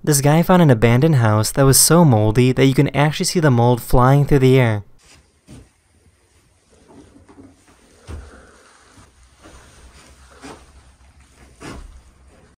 This guy found an abandoned house that was so moldy that you can actually see the mold flying through the air.